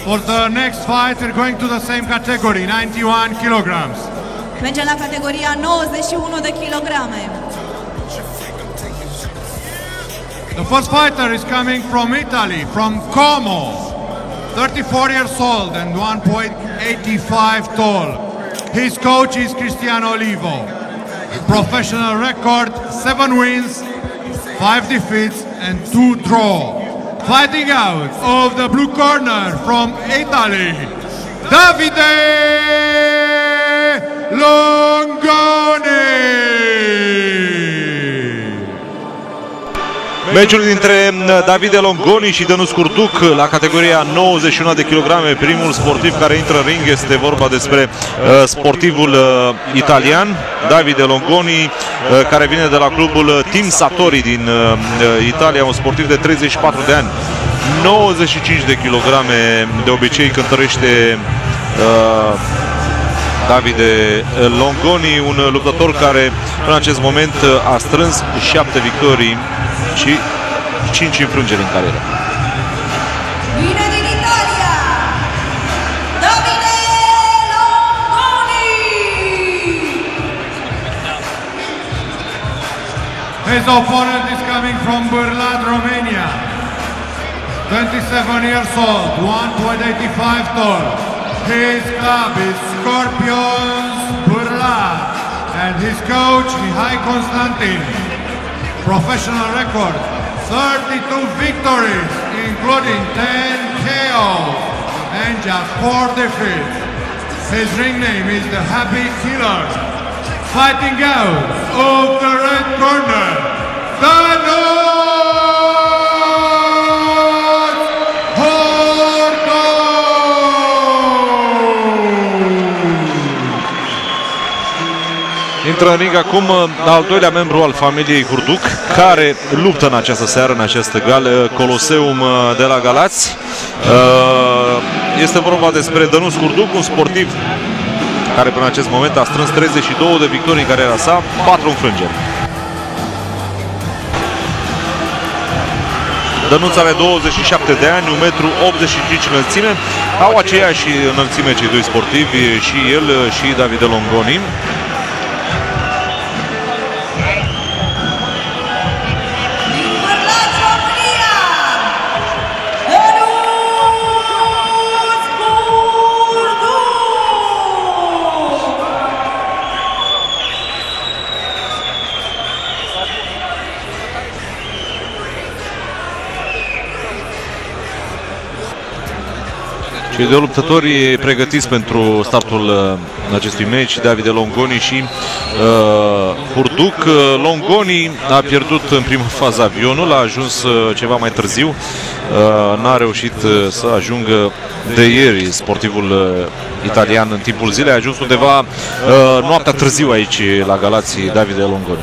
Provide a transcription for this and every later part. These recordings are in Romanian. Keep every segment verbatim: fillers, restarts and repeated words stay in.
For the next fight, we're going to the same category, ninety-one kilograms. Mergem la categoria nouăzeci și unu de kilograme. The first fighter is coming from Italy, from Como, thirty-four years old and one point eight five tall. His coach is Cristiano Olivo. Professional record, seven wins, five defeats and two draw. Fighting out of the blue corner from Italy, Davide Longoni. Meciul dintre Davide Longoni și Dănuț Curduc la categoria nouăzeci și unu de kilograme. Primul sportiv care intră în ring, este vorba despre uh, sportivul uh, italian Davide Longoni, uh, care vine de la clubul Team Satori din uh, Italia, un sportiv de treizeci și patru de ani, nouăzeci și cinci de kilograme de obicei cântărește uh, Davide Longoni, un luptător care în acest moment a strâns șapte victorii și cinci înfrângeri în carieră. Vine din Italia, Davide Longoni! His opponent is coming from Bârlad, Romania. twenty-seven years old, one point eight five tall. His club is Scorpions Bârlad and his coach Mihai Constantin. Professional record, thirty-two victories, including ten K Os and just four defeats. His ring name is the Happy Killer. Fighting out of the red corner, Dănuț Intră în ring acum al doilea membru al familiei Curduc, care luptă în această seară, în această gală, Coloseum de la Galați. Este vorba despre Dănuț Curduc, un sportiv care până în acest moment a strâns treizeci și două de victorii în cariera sa, patru înfrângeri. Dănuț are douăzeci și șapte de ani, un metru optzeci și cinci înălțime. Au aceeași înălțime cei doi sportivi, și el și Davide Longoni. Cei doi luptători pregătiți pentru startul acestui meci, Davide Longoni și uh, Curduc. Longoni a pierdut în prima fază avionul, a ajuns uh, ceva mai târziu, uh, n-a reușit uh, să ajungă de ieri sportivul uh, italian în timpul zilei, a ajuns undeva uh, noaptea târziu aici la Galați Davide Longoni.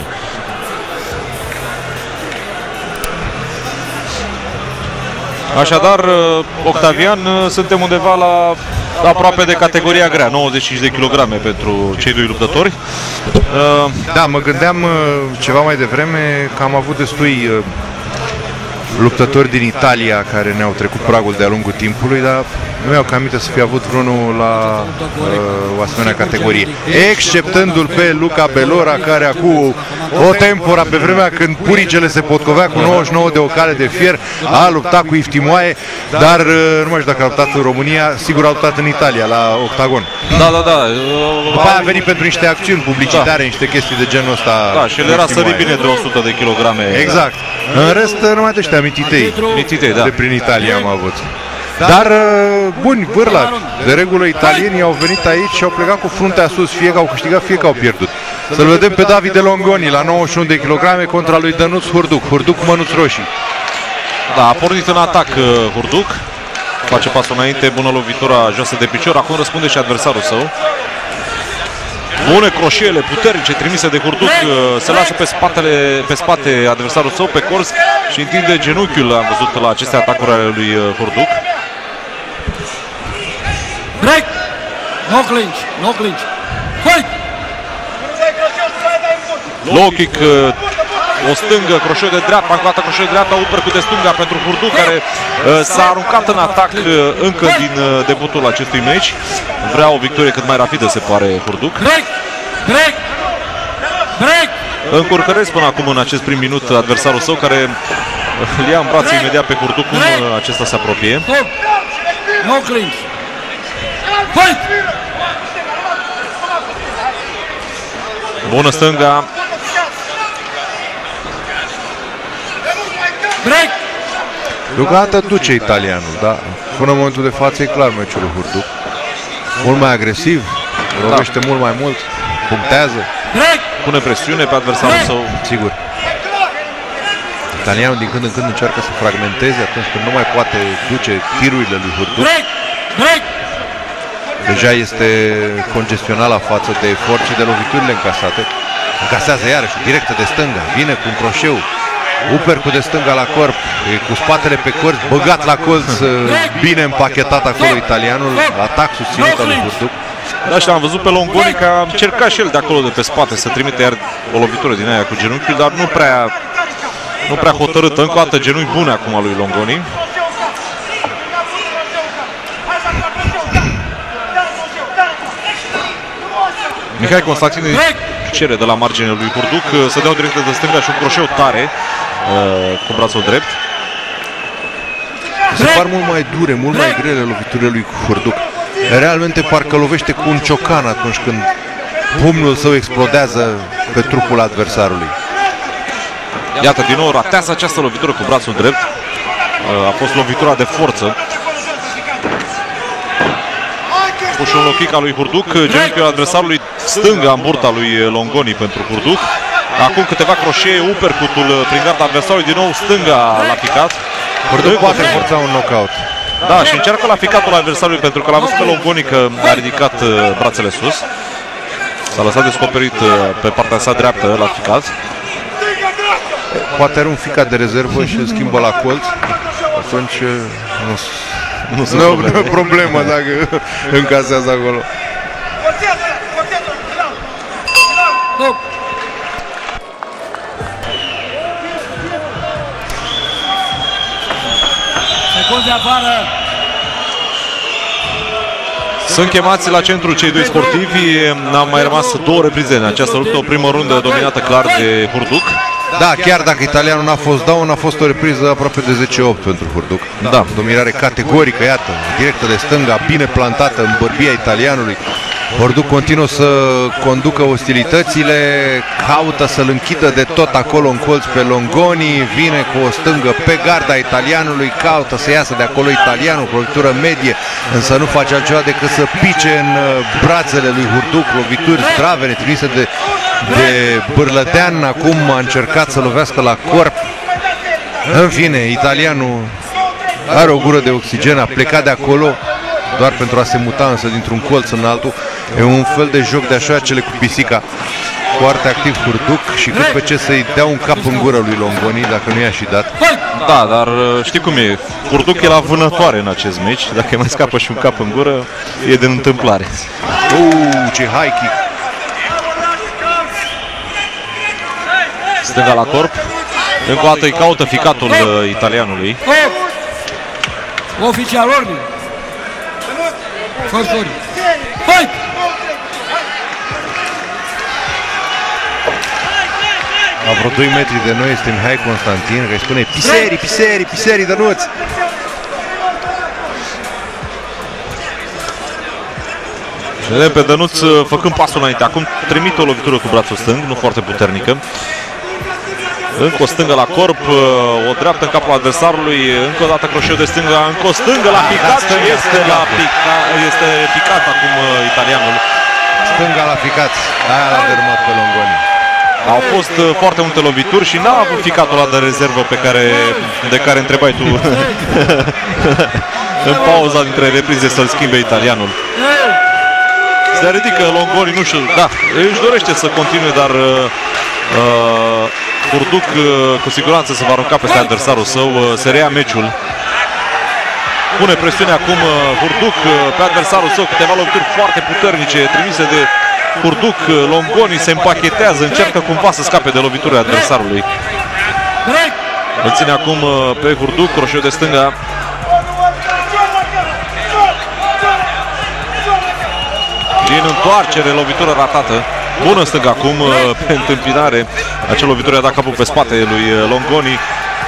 Așadar, Octavian, suntem undeva la aproape de categoria grea, nouăzeci și cinci de kilograme pentru cei doi luptători. Da, mă gândeam ceva mai devreme că am avut destui luptători din Italia care ne-au trecut pragul de-a lungul timpului, dar nu mi-au cam aminte să fi avut vreunul la uh, o asemenea categorie. Exceptându-l pe Luca Belora, care acum o tempora, pe vremea când puricele se potcovea cu nouăzeci și nouă de ocale de fier, a luptat cu Iftimoae, dar uh, nu mai știu dacă a luptat în România, sigur a luptat în Italia, la Octagon. Da, da, da. După aia a venit pentru niște acțiuni publicitare, da, niște chestii de genul ăsta. Da, și el era sărit bine de o sută de kilograme. Exact. În rest, numai de ăștia mititei, mititei, da, de prin Italia am avut. Dar, buni, Bârlad, de regulă italienii au venit aici și au plecat cu fruntea sus, fie că au câștigat, fie că au pierdut. Să-l vedem pe Davide Longoni la nouăzeci și unu de kilograme contra lui Dănuț Curduc, Curduc cu mănuți roșii. Da, a pornit în atac Curduc, face pasul înainte, bună lovitura joasă de picior, acum răspunde și adversarul său. Bune croșele puternice trimise de Curduc, se lasă pe, spatele, pe spate adversarul său, pe cors, și întinde genunchiul, am văzut la aceste atacuri ale lui Curduc. Break! No clinch, no clinch. Fight! Low kick o stângă, croșeu de dreapta, încă o dată croșeu de dreapta, uppercut de stânga pentru Hurduc, care uh, s-a aruncat în atac uh, încă din uh, debutul acestui meci. Vrea o victorie cât mai rapidă, se pare, Hurduc. Break! Break! Break! Încurcăresc până acum în acest prim minut adversarul său, care îl ia în brațe imediat pe Hurduc cum uh, acesta se apropie. Stop! No clinch! Fight! Bună stânga. Break! Deocamdată duce italianul, da? Până în momentul de față e clar meciul lui Hurduc. Mult mai agresiv, lovește da. mult mai mult, punctează. Break! Pune presiune pe adversarul său. Sigur. Italianul din când în când încearcă să fragmenteze atunci când nu mai poate duce tirurile lui Hurduc. Break! Break! Deja este congestionat la față de efort și de loviturile încasate. Încasează iarăși directă de stânga, vine cu un croșeu. Uppercut de stânga la corp, e cu spatele pe colț, băgat la colț, bine împachetat acolo italianul, atac susținut al lui Hurduc. Da, și l-am văzut pe Longoni că a încercat și el de acolo de pe spate să trimite iar o lovitură din aia cu genunchiul, dar nu prea, nu prea hotărâtă. Încă o dată genunchi bune acum lui Longoni. Mihai Constantin cere de la marginea lui Hurduc să dea o directă de stânga și un croșeu tare uh, cu brațul drept. Se par mult mai dure, mult mai grele loviturile lui Hurduc. Realmente parcă lovește cu un ciocan atunci când pumnul său explodează pe trupul adversarului. Iată, din nou ratează această lovitură cu brațul drept. Uh, a fost lovitura de forță. Puși un low kick al lui Hurduc, genunchiul adversarului, stânga în burta lui Longoni pentru Hurduc. Acum câteva croșee, uppercut-ul prin garda adversarului, din nou stânga la picat. Hurduc poate forța un knockout. Da, și încearcă la picatul adversarului pentru că l-a văzut pe Longoni că a ridicat brațele sus. S-a lăsat descoperit pe partea sa dreaptă la picat. Poate are un ficat de rezervă și îl schimbă la colț. Atunci nu Nu sunt no, probleme. problemă dacă încasează acolo. Stop! Secunde afară! Sunt chemați la centru cei doi sportivi. N-au mai rămas două reprize în această luptă. O primă rundă dominată clar de Hurduc. Da, chiar dacă italianul n-a fost down, a fost o repriză aproape de zece opt pentru Hurduc. Da. Dominare categorică, iată, directă de stânga, bine plantată în bărbia italianului. Hurduc continuă să conducă ostilitățile, caută să-l închidă de tot acolo în colț pe Longoni, vine cu o stângă pe garda italianului, caută să iasă de acolo italianul, cu lovitură medie, însă nu face altceva decât să pice în brațele lui Hurduc, lovituri zdravene trimise de, de Bârlădean. Acum a încercat să lovească la corp. În fine, italianul are o gură de oxigen, a plecat de acolo doar pentru a se muta însă dintr-un colț în altul. E un fel de joc de așa cele cu pisica. Foarte activ Hurduc și cât pe ce să-i dea un cap în gură lui Longoni, dacă nu i-a și dat. Da, dar știi cum e, Hurduc e la vânătoare în acest meci. Dacă mai scapă și un cap în gură, e din întâmplare. Uuu, ce high kick! Stânga la corp. Încă o dată îi caută ficatul uh, italianului. Oficial ordine! First order! Fight! La vreo doi metri de noi este Mihai Constantin, care spune Piseri, Piseri, Piseri, Dănuți! Și vedem pe Dănuț făcând pasul înainte. Acum trimite o lovitură cu brațul stâng, nu foarte puternică. Încă o stângă la corp, o dreaptă în capul adversarului, încă o dată croșeu de stânga, încă o stângă la picat și este, la pica, este picat acum italianul. Stânga la picat, aia l-a dărâmat pe Longoni. Au fost foarte multe lovituri și n-a avut ficatul ăla de rezervă pe care, de care întrebai tu în pauza dintre reprize să-l schimbe italianul. Se ridică Longoni, nu știu, da, își dorește să continue, dar uh, Hurduc uh, cu siguranță se va arunca peste adversarul său, uh, se reia meciul. Pune presiune acum uh, Hurduc uh, pe adversarul său, câteva lovituri foarte puternice trimise de Hurduc, Longoni se împachetează, încearcă cumva să scape de lovitura adversarului. Îl ține acum pe Hurduc, croșeu de stânga. Din întoarcere, lovitură ratată. Bună stânga acum pe întâmpinare. Acea lovitură a dat capul pe spate lui Longoni.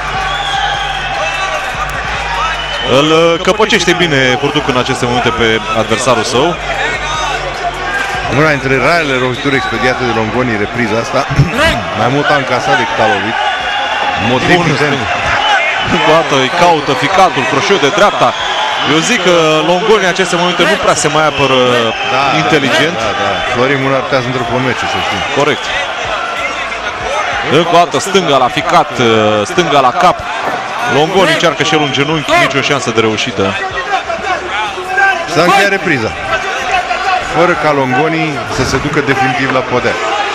Îl căpăcește bine Hurduc în aceste momente pe adversarul său. Una dintre rarele lovituri expediate de Longoni, repriza asta. Mai mult a încasat decât a lovit. În mod evident. Încă o dată îi caută ficatul, croșeu de dreapta. Eu zic că Longoni în aceste momente nu prea se mai apără da, inteligent. Da, da, da. Florin Munar putea să întră pe meciul, să știm. Corect. Încă o dată stânga la ficat, stânga la cap. Longoni încearcă și el un genunchi, nicio șansă de reușită. S-a încheiat repriza. Fără ca Longoni să se ducă definitiv la podea.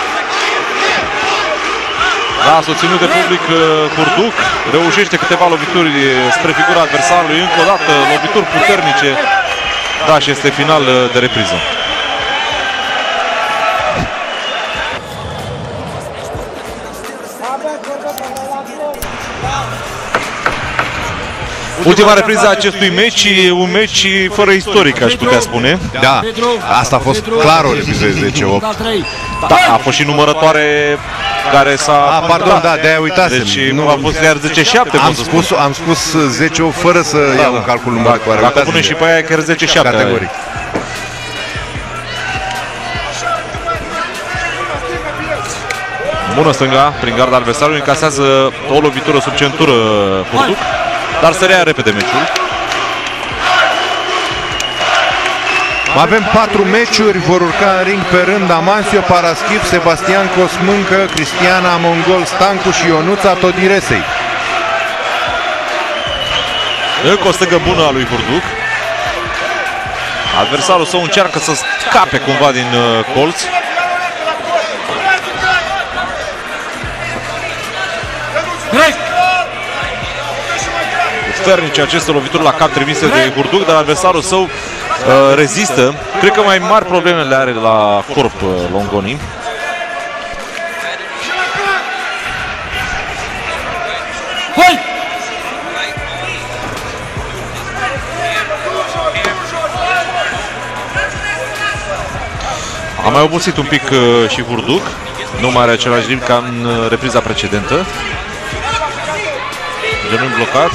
Da, susținut de public, Hurduc reușește câteva lovituri spre figura adversarului. Încă o dată lovituri puternice. Da, și este final de repriză. Ultima repriză a acestui meci, un meci fără istoric, aș putea spune. Da, asta a fost clar o repriză de zece opt. Da, a fost și numărătoare care s-a... Ah, pardon, da, de-aia uitasem. Deci nu a fost chiar zece șapte. Am spus, am spus zece opt fără să da, iau în calcul numărătoare. Dacă pune și pe aia chiar zece șapte. Categoric. Bună stânga, prin garda adversarului, încasează o lovitură sub centură Hurduc, dar se rea repede meciul. Mai avem patru meciuri, vor urca în ring pe rând Amancio Paraschiv, Sebastian Cosmâncă, Cristiana Mongol Stancu și Ionuța Todiresei. Încă o stângă bună a lui Hurduc. Adversarul său încearcă să scape cumva din uh, colț. Puternice aceste lovituri la cap trimise de Hurduc, dar adversarul său uh, rezistă. Cred că mai mari probleme le are la corp uh, Longoni. A mai obosit un pic uh, și Hurduc. Nu mai are același ritm ca în uh, repriza precedentă. Genunchi blocat.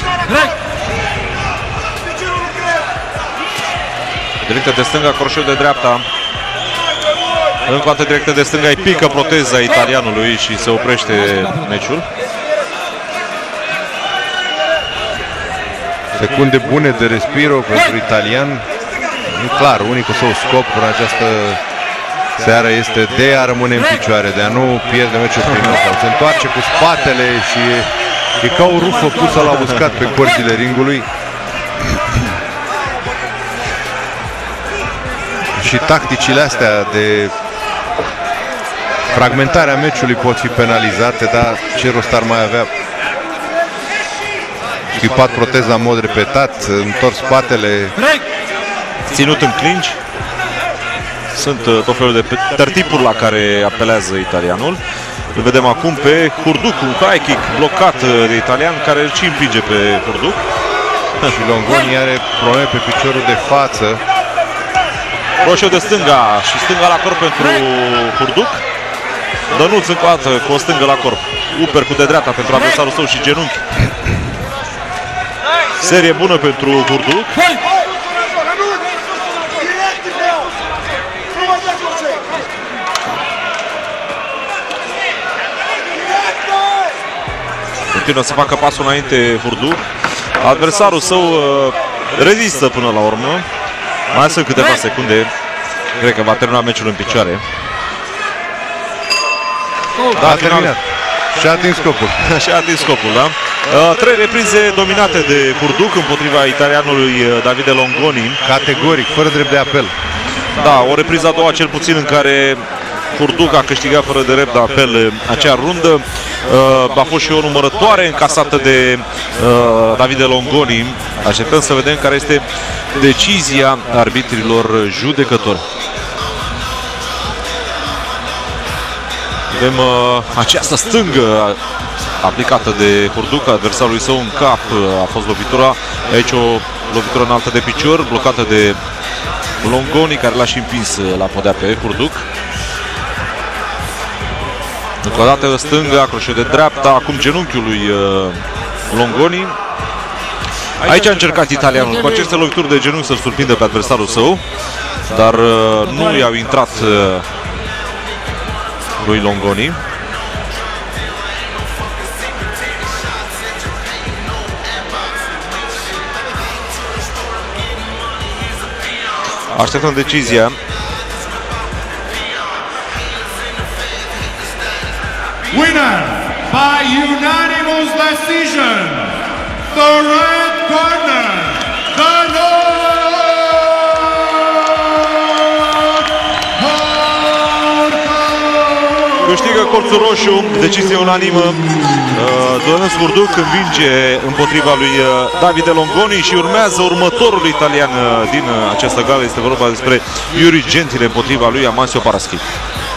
Directă de stânga, croșeu de dreapta. Încă o dată directă de stânga, îi pică proteza italianului și se oprește meciul. Secunde bune de respiro pentru italian. E clar, unicul său scop în această seară este de a rămâne în picioare, de a nu pierde meciul prin knockout. Se întoarce cu spatele și e ca o rufă pusă la uscat pe corțile ringului. Și tacticile astea de fragmentarea meciului pot fi penalizate, dar ce rost ar mai avea? Schipat proteza în mod repetat, întors spatele. Ținut în clinch. Sunt uh, tot felul de tertipuri la care apelează italianul. Îl vedem acum pe Hurduc, un high kick blocat de italian care îl și împinge pe Hurduc. Și Longoni are probleme pe piciorul de față. Croșeu de stânga și stânga la corp pentru Hurduc. Dănuț încă o dată cu o stângă la corp. Uppercut de dreapta pentru adversarul său și genunchi. Serie bună pentru Hurduc. Continuă să facă pasul înainte Hurduc. Adversarul său uh, rezistă până la urmă. Mai sunt câteva secunde. Cred că va termina meciul în picioare. Da, a terminat. Și-a atins scopul. Și-a atins scopul, da? Uh, trei reprize dominate de Hurduc împotriva italianului Davide Longoni. Categoric, fără drept de apel. Da, o repriză a doua cel puțin în care Hurduc a câștigat fără de drept de apel acea rundă. Uh, a fost și o numărătoare încasată de uh, Davide Longoni. Așteptăm să vedem care este decizia arbitrilor judecători. Vedem uh, această stângă aplicată de Hurduc, adversarului său în cap. A fost lovitura, aici o lovitură înaltă de picior, blocată de Longoni, care l-a și împins la podea pe Hurduc. Încă o dată stânga, croșet de dreapta, acum genunchiul lui uh, Longoni. Aici a încercat italianul cu aceste lovituri de genunchi să-l surprindă pe adversarul său, dar uh, nu i-au intrat uh, lui Longoni. Așteptăm decizia. Winner by unanimous decision, the red corner, the Câștigă colțul roșu, decizie unanimă. Dănuț Hurduc învinge împotriva lui Davide Longoni și urmează următorul italian din această gală. Este vorba despre Yuri Gentile împotriva lui Amancio Paraschi.